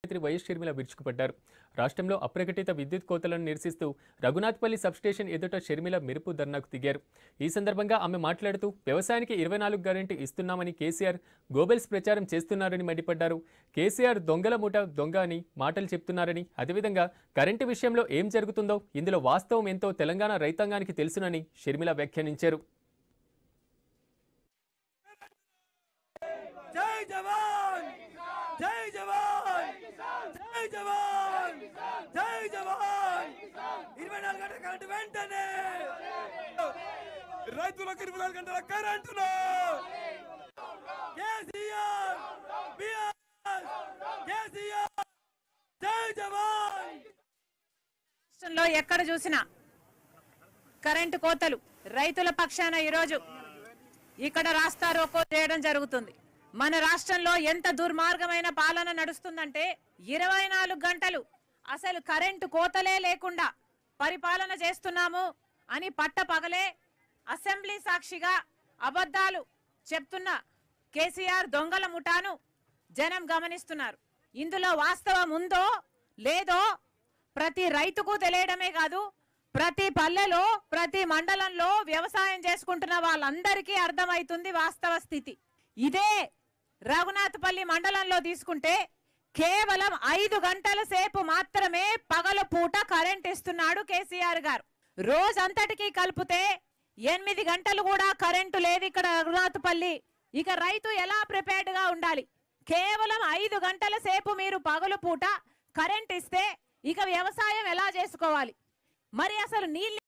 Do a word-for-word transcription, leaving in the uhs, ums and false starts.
మంత్రి వైఎస్ షర్మిల విరుచుకుపడ్డారు. రాష్ట్రంలో అప్రకటిత విద్యుత్ కోతలను నిరసిస్తూ రఘునాథ్పల్లి సబ్స్టేషన్ ఎదుట షర్మిల మెరుపు ధర్నాకు దిగారు. ఈ సందర్భంగా ఆమె మాట్లాడుతూ వ్యవసాయానికి ఇరవై నాలుగు గ్యారెంటీ ఇస్తున్నామని కేసీఆర్ గోబెల్స్ ప్రచారం చేస్తున్నారని మండిపడ్డారు. కేసీఆర్ దొంగల ముఠ దొంగ అని మాటలు చెప్తున్నారని, అదేవిధంగా కరెంటు విషయంలో ఏం జరుగుతుందో ఇందులో వాస్తవం ఎంతో తెలంగాణ రైతాంగానికి తెలుసునని షర్మిల వ్యాఖ్యానించారు. జై జవాన్ జై జవాన్ జై జవాన్ జై జవాన్ ఇరవై నాలుగు గంటల కరెంటు వెంటనే రైతులకు ఇరవై నాలుగు గంటల కరెంటును కేసీఆర్ బిఆర్ కేసీఆర్ జై జవాన్. రాష్ట్రంలో ఎక్కడ చూసినా కరెంటు కోతలు, రైతుల పక్షాన ఈరోజు ఇక్కడ రాస్తా రోకో చేయడం జరుగుతుంది. మన రాష్ట్రంలో ఎంత దుర్మార్గమైన పాలన నడుస్తుందంటే ఇరవై నాలుగు గంటలు అసలు కరెంటు కోతలే లేకుండా పరిపాలన చేస్తున్నాము అని పట్ట పగలే అసెంబ్లీ సాక్షిగా అబద్ధాలు చెప్తున్న కేసీఆర్ దొంగల ముఠాను జనం గమనిస్తున్నారు. ఇందులో వాస్తవం ఉందో లేదో ప్రతి రైతుకు తెలియడమే కాదు, ప్రతి పల్లెలో ప్రతి మండలంలో వ్యవసాయం చేసుకుంటున్న వాళ్ళందరికీ అర్థమవుతుంది వాస్తవ స్థితి. ఇదే రఘునాథ్పల్లి మండలంలో తీసుకుంటే కేవలం ఐదు గంటల సేపు మాత్రమే పగల పూట కరెంట్ ఇస్తున్నాడు కేసీఆర్ గారు. రోజంతటికి కలిపితే ఎనిమిది గంటలు కూడా కరెంటు లేదు ఇక్కడ రఘునాథ్పల్లి. ఇక రైతు ఎలా ప్రిపేర్డ్ గా ఉండాలి? కేవలం ఐదు గంటల సేపు మీరు పగల పూట కరెంట్ ఇస్తే ఇక వ్యవసాయం ఎలా చేసుకోవాలి? మరి అసలు నీళ్ళు